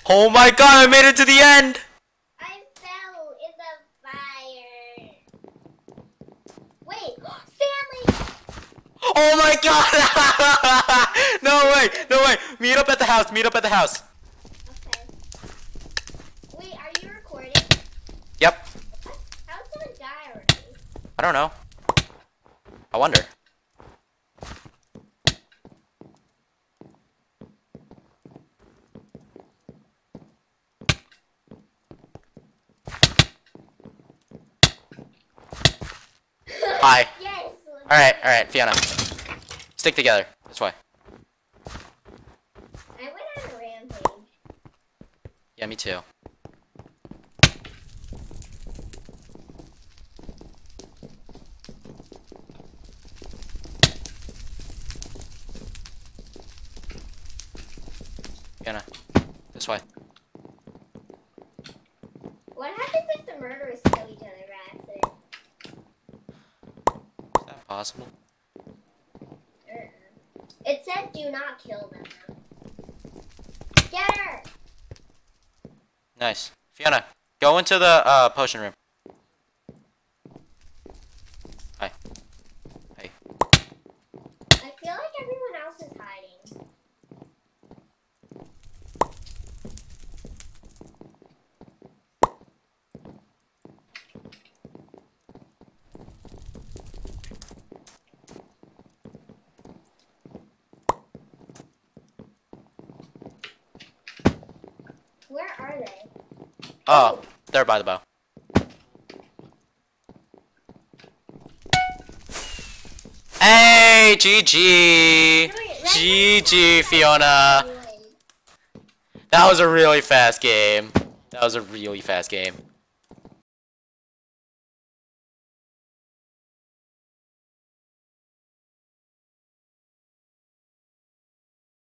Oh my god, I made it to the end! I fell in the fire. Wait, Stanley! Oh my god! No way, no way. Meet up at the house, meet up at the house. Okay. Wait, are you recording? Yep. How did someone die already? I don't know. I wonder. Hi. Yes! Alright, Fiona. Stick together. This way. I went on a rampage. Yeah, me too. Fiona. This way. What happens if the murderers kill each other by accident? Is that possible? It said do not kill them. Get her! Nice. Fiona, go into the potion room. Hi. Hey. I feel like everyone else is hiding. Where are they? Oh, they're by the bow. Hey, GG! GG, Fiona! That was a really fast game. That was a really fast game.